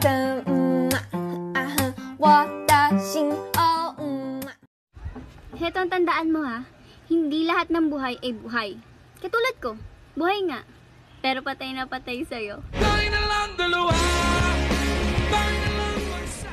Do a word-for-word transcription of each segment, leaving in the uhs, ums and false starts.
生，嗯啊哼，我的心哦，嗯。 Heto ang tandaan mo ha, hindi lahat ng buhay ay buhay. Katulad ko, buhay nga, pero patay na patay sa'yo. Tayo na lang dalawa, tayo na lang mag-isa.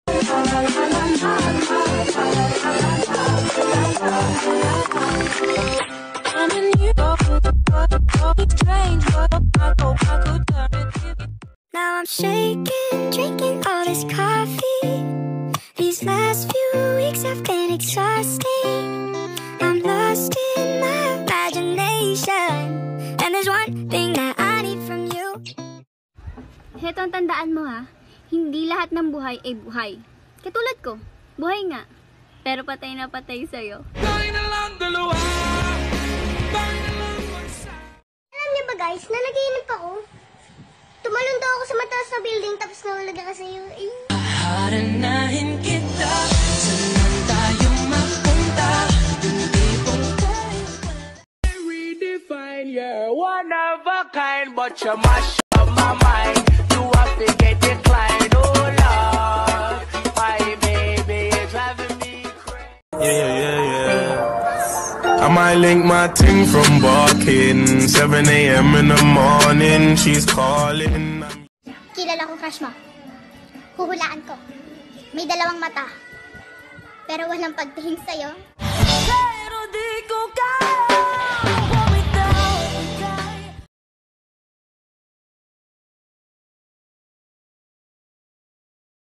Now I'm shaking, drinking all this coffee. These last few weeks have been exhausting. I'm lost in my imagination, and there's one thing that I need from you. Heto ang tandaan mo ha, hindi lahat ng buhay ay buhay. Katulad ko, buhay nga, pero patay na patay sa'yo. Tayo na lang dalawa, tayo na lang mag-isa. Alam niyo ba guys, na naginip ako. Tumalon daw ako sa mataas na building tapos nahulog ako sa iyo. Eh. Haranahin kita, saan tayo mapunta? Yung tipong tayo. Redefine, you're one of a kind, but you mash up my mind. You have to get declined, oh Lord. My baby is driving me crazy. Yeah, yeah, yeah. I might link my ting from barking. seven a m in the morning, she's calling. Kilala ko crush mo. Huhulaan ko. May dalawang mata. Pero walang pagtingin sa'yo. Pero di ko kaya.